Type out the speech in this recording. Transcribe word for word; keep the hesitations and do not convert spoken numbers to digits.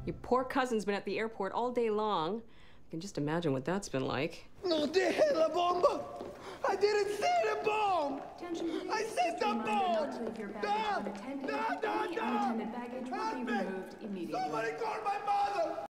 Your poor cousin's been at the airport all day long. I can just imagine what that's been like. No, the hell, a bomb! I didn't see the bomb! Attention, please. I see Just a the reminder bomb! not to leave your baggage No! unattended. No, no, Any no! unattended baggage will Help be me! removed immediately. Somebody call my mother!